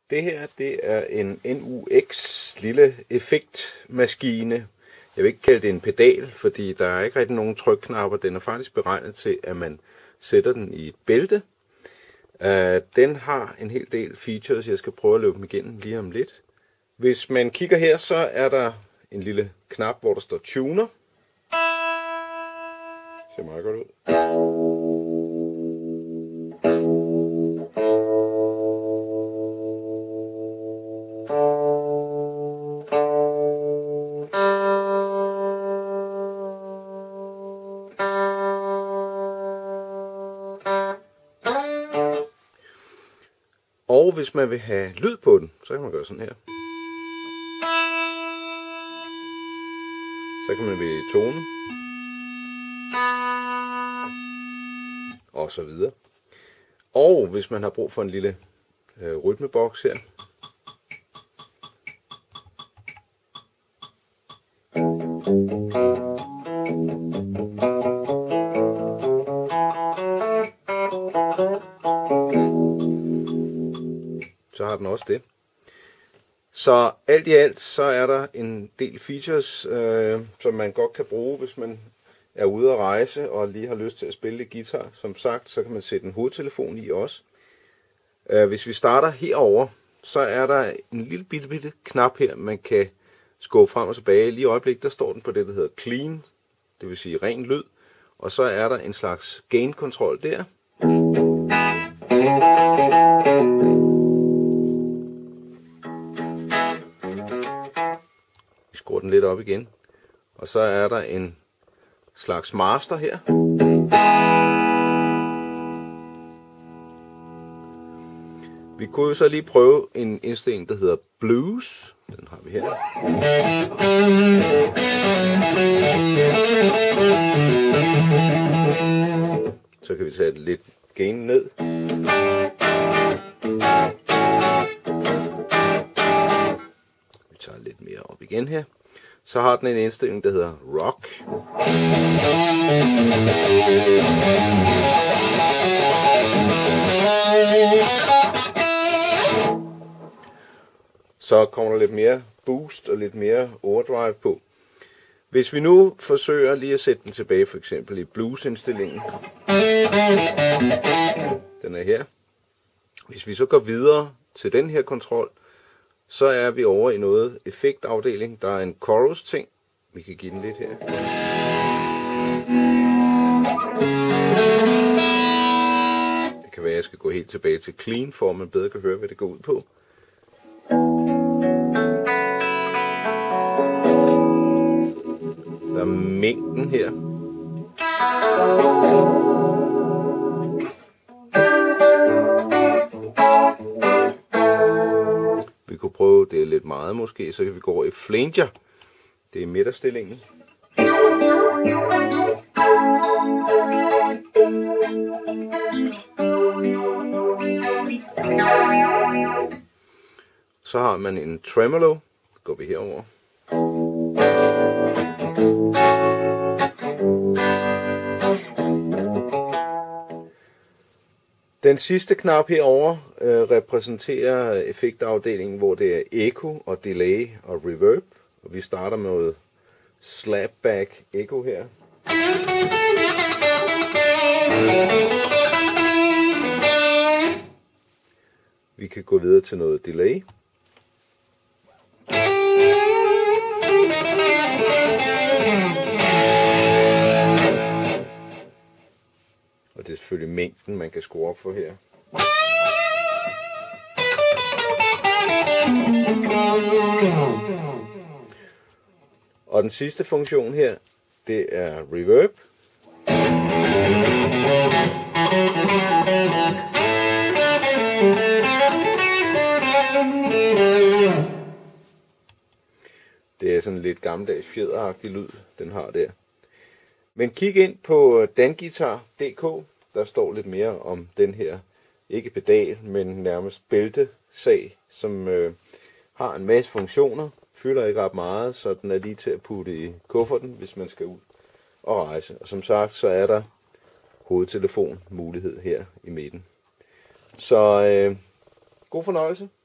Det her, det er en NUX lille effektmaskine. Jeg vil ikke kalde det en pedal, fordi der er ikke rigtig nogen trykknapper. Den er faktisk beregnet til, at man sætter den i et bælte. Den har en hel del features, jeg skal prøve at løbe dem igennem lige om lidt. Hvis man kigger her, så er der en lille knap, hvor der står tuner. Det ser meget godt ud. Og hvis man vil have lyd på den, så kan man gøre sådan her. Så kan man vælge tonen. Og så videre. Og hvis man har brug for en lille rytmeboks her. Så har den også det. Så alt i alt, så er der en del features, som man godt kan bruge, hvis man er ude at rejse og lige har lyst til at spille lidt guitar. Som sagt, så kan man sætte en hovedtelefon i også. Hvis vi starter herover, så er der en lille bitte knap her, man kan skubbe frem og tilbage. Lige i øjeblikket, der står den på det, der hedder clean, det vil sige ren lyd. Og så er der en slags gain-kontrol der. Vi skruer den lidt op igen. Og så er der en slags master her. Vi kunne jo så lige prøve en indstilling, der hedder blues. Den har vi her. Så kan vi tage lidt gain ned. Vi tager lidt mere op igen her. Så har den en indstilling, der hedder rock. Så kommer der lidt mere boost og lidt mere overdrive på. Hvis vi nu forsøger lige at sætte den tilbage, for eksempel i blues-indstillingen. Den er her. Hvis vi så går videre til den her kontrol, så er vi over i noget effektafdeling. Der er en chorus ting. Vi kan give den lidt her. Det kan være, at jeg skal gå helt tilbage til clean, for at man bedre kan høre, hvad det går ud på. Der er mængden her. Vi kunne prøve det lidt meget måske, så kan vi gå over i flanger. Det er midterstillingen. Så har man en tremolo. Går vi herover. Den sidste knap herover repræsenterer effektafdelingen, hvor det er echo og delay og reverb. Og vi starter med noget slapback echo her. Vi kan gå videre til noget delay. Og det er selvfølgelig mængden, man kan skrue op for her. Og den sidste funktion her, det er reverb. Det er sådan lidt gammeldags fjederagtig lyd, den har der. Men kig ind på danguitar.dk, der står lidt mere om den her, ikke pedal, men nærmest bæltesag, som har en masse funktioner, fylder ikke ret meget, så den er lige til at putte i kufferten, hvis man skal ud og rejse. Og som sagt, så er der hovedtelefon mulighed her i midten. Så god fornøjelse.